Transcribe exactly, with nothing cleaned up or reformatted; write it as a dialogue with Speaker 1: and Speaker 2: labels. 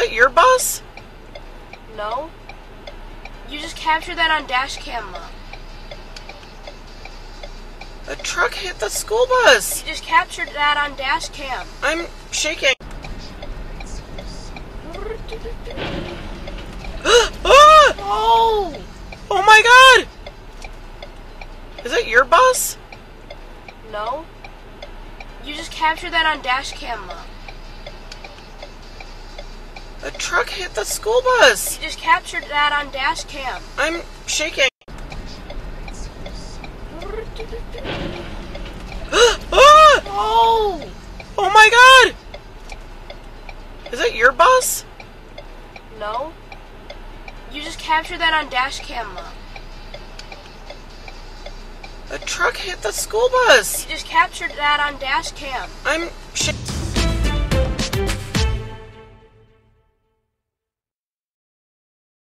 Speaker 1: it your bus?
Speaker 2: No. You just captured that on dash cam, Mom.
Speaker 1: A truck hit the school bus.
Speaker 2: You just captured that on dash cam.
Speaker 1: I'm shaking. Ah!
Speaker 2: Oh!
Speaker 1: Oh my god! Is it your bus?
Speaker 2: No. You just captured that on dash cam, Mom.
Speaker 1: A truck hit the school bus.
Speaker 2: You just captured that on dash cam.
Speaker 1: I'm shaking. Ah!
Speaker 2: Oh!
Speaker 1: Oh my god! Is it your bus?
Speaker 2: No. You just captured that on dash cam, Mom.
Speaker 1: A truck hit the school bus.
Speaker 2: You just captured that on dash cam.
Speaker 1: I'm shaking.